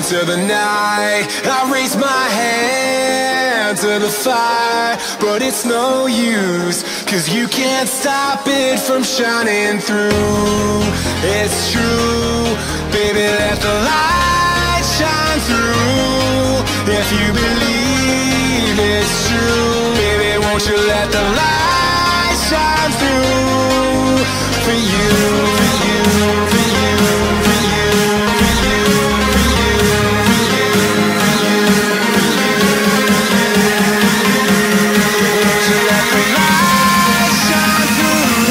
into the night. I raise my hand to the fire, but it's no use, 'cause you can't stop it from shining through. It's true, baby, let the light shine through. If you believe it's true, baby, won't you let the light shine through for you, for you, for you, for you, for you, for you, for you, for you, for you. Won't you let the light shine through?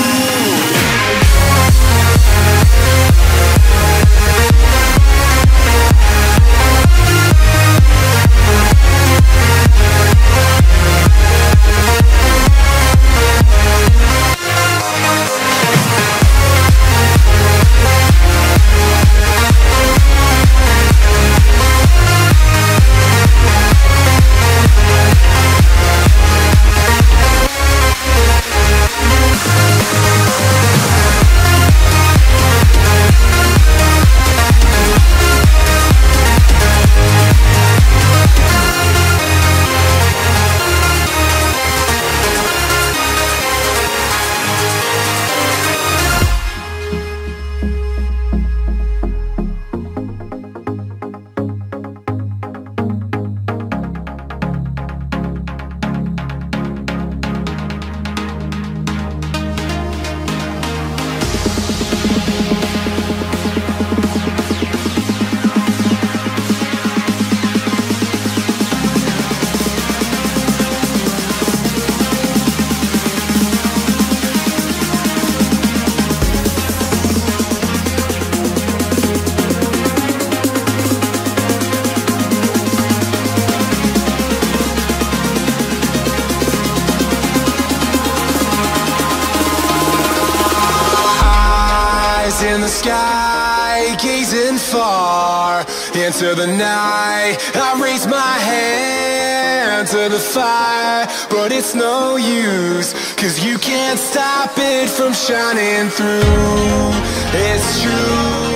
In the sky, gazing far into the night. I raise my hand to the fire, but it's no use, 'cause you can't stop it from shining through. It's true,